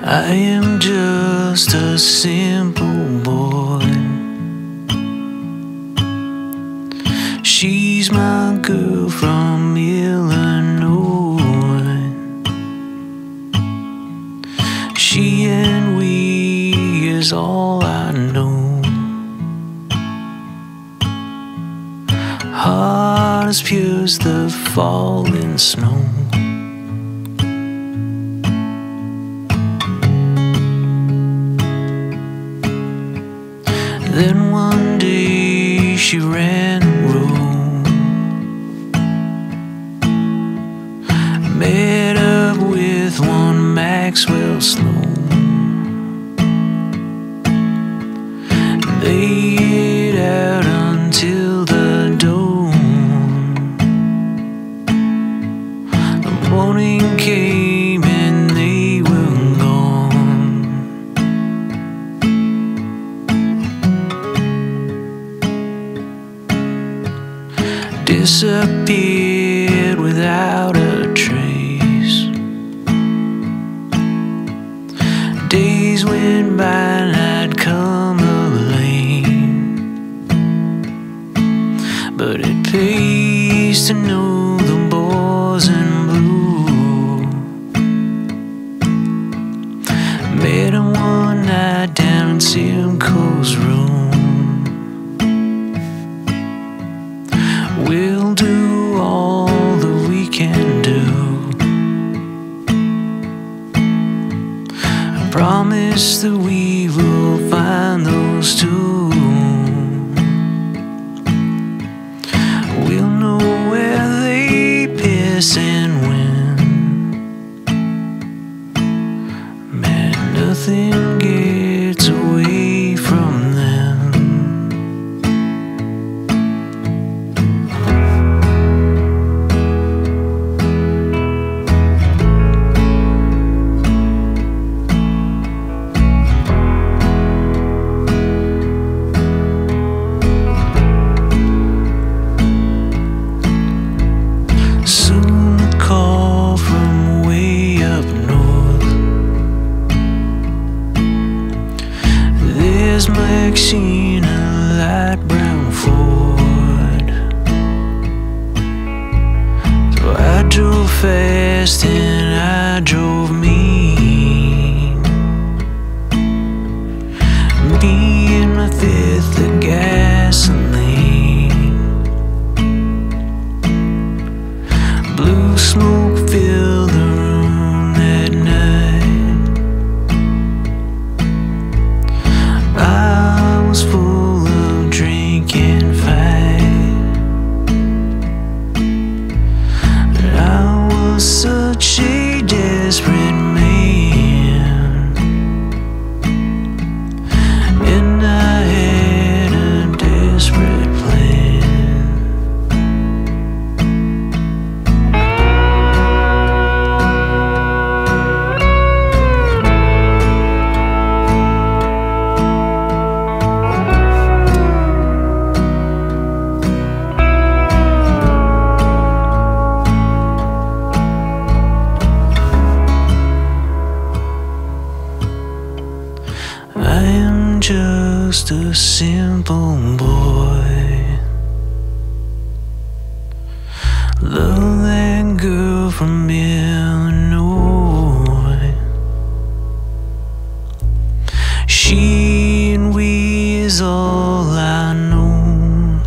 I am just a simple boy. She's my girl from Illinois. She and we is all I know. Heart as pure as the falling snow. Then one day she ran the road, met up with one Maxwell Sloan. They ate out until the dawn. The morning came and they were gone. Disappeared without a trace. Days went by and I'd come late, but it pays to know the boys in blue. Met him one night down in Simcoe's room. We'll do all that we can do. I promise that we will find those two. We'll know where they piss and when. Man, nothing gets away from them. Soon a call from way up north. There's Maxine, a light brown Ford. So I drove fast and I drove mean. Me and my fifth of gasoline. Blue smoke filled the room that night. I was full of drink and fight. I was such a desperate man, and I had a desperate plan. I am just a simple boy. Love that girl from Illinois. She and we is all I know.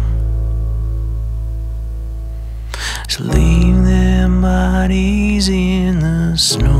So leave their bodies in the snow.